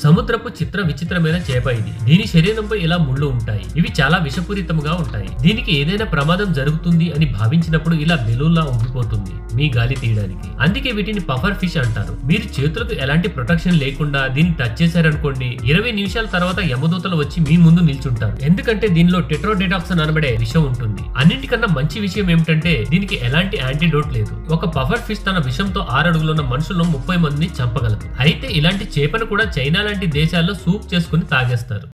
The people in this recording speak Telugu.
సముద్రపు చిత్ర విచిత్రమైన చేప ఇది. దీని శరీరంపై ఇలా ముళ్ళు ఉంటాయి. ఇవి చాలా విషపూరితంగా ఉంటాయి. దీనికి ఏదైనా ప్రమాదం జరుగుతుంది అని భావించినప్పుడు ఇలా బెలూన్లా ఉండిపోతుంది మీ గాలి తీయడానికి. అందుకే వీటిని పఫర్ ఫిష్ అంటారు. మీరు చేతులకు ఎలాంటి ప్రొటెక్షన్ లేకుండా దీన్ని టచ్ చేశారనుకోండి, 20 నిమిషాల తర్వాత యమదూతలు వచ్చి మీ ముందు నిల్చుంటారు. ఎందుకంటే దీనిలో టెట్రోడోటాక్సిన్ అనబడే విషం ఉంటుంది. అన్నింటికన్నా మంచి విషయం ఏమిటంటే దీనికి ఎలాంటి యాంటీడోట్ లేదు. ఒక పఫర్ ఫిష్ తన విషంతో 6 అడుగులున్న మనుషులను 30 మందిని చంపగలదు. అయితే ఇలాంటి చేపను కూడా చైనా లాంటి దేశాల్లో సూప్ చేసుకుని తాగేస్తారు.